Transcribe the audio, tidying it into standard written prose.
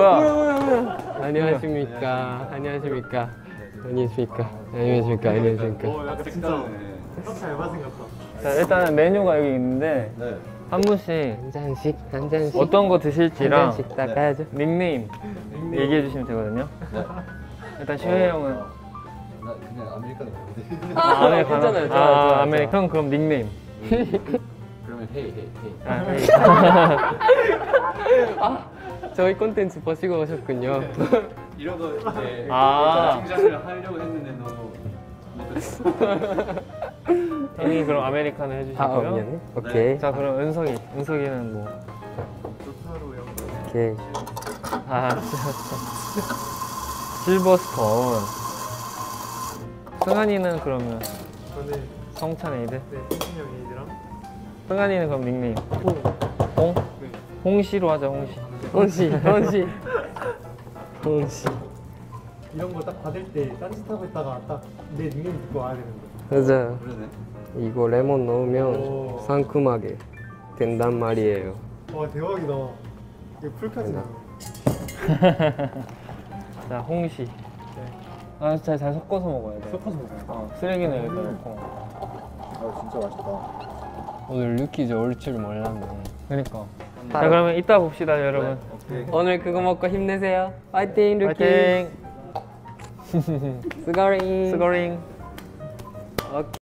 뭐야? 안녕하십니까. 안녕하십니까. 안녕하십니까. 안녕하십니까. 안녕하십니까. 약간 진짜 잘 생겼다. 자, 일단은 메뉴가 여기 있는데 네. 한 분씩 한 잔씩, 한 잔씩. 어떤 거 한 드실지랑 잔씩 닦아야죠. 닉네임 얘기해 주시면 되거든요. 네. 일단 슈혜 형은 나 그냥 아메리카노 먹는데. 아메리카노. 괜찮아요. 좋아요. 아메리카노. 그럼 닉네임. 그러면 헤이. 아, 헤이. 저희 콘텐츠 보시고 오셨군요. 이런 거 이제 아. 하려고 했는데 너무 못했어. 형이 그럼 아메리카노 아, 해주시고요. 미안해. 오케이. 자, 그럼 은석이는 뭐? 오케이. 아, 실버스톤. 승환이는 그러면 저는 성찬 에이드. 네, 승진이 형 에이드랑 승환이는 그럼 닉네임. 홍? 네. 홍시로 하자, 홍시. 홍시, 홍시. 홍시. 이런 거 딱 받을 때 딴짓하고 있다가 딱 내 닉네임 듣고 와야 되는 거. 맞아. 그러네. 이거 레몬 넣으면 오. 상큼하게 된단 말이에요. 와 대박이다. 이거 풀까지. 자, 홍시. 아, 진짜 잘 섞어서 먹어야 돼. 섞어서 먹어요. 쓰레기는 여기다 넣고. 아 진짜 맛있다. 오늘 루키즈 올 줄 몰랐네. 그니까. 자, 그러면 이따 봅시다, 여러분. 오케이. 오늘 그거 먹고 힘내세요. 파이팅, 루키. 파이팅! 스거링. 스거링. 오케이.